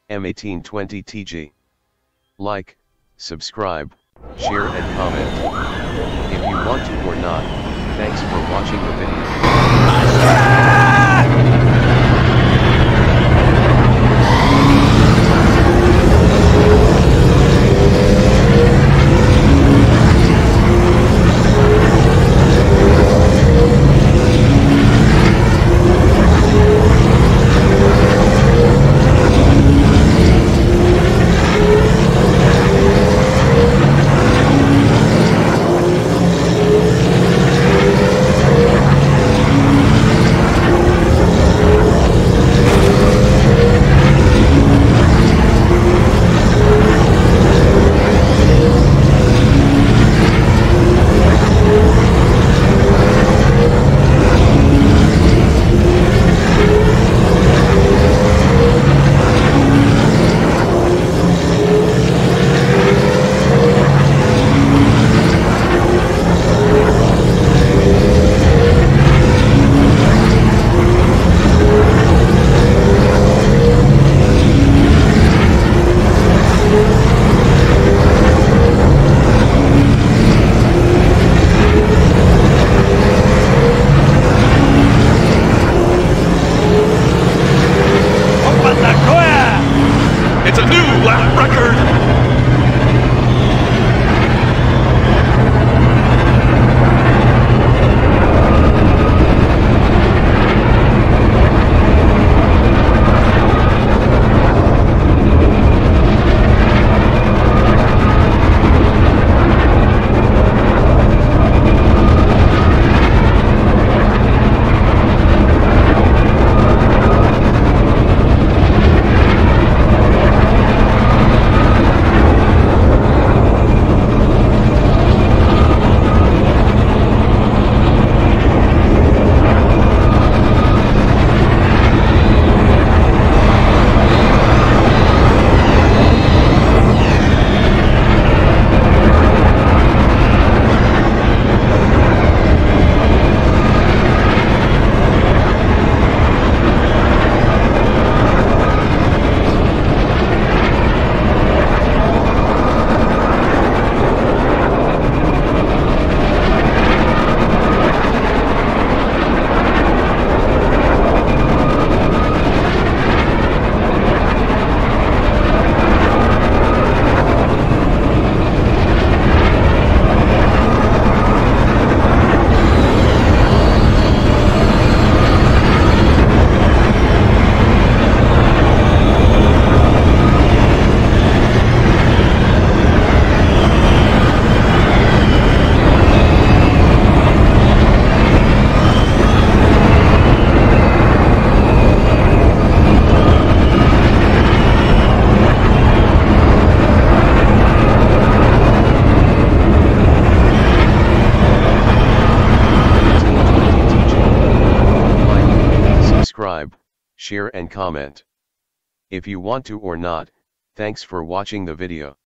M1820TG. Like, subscribe, share and comment. If you want to or not, thanks for watching the video. It's a new lap record! Subscribe, share and comment. If you want to or not, thanks for watching the video.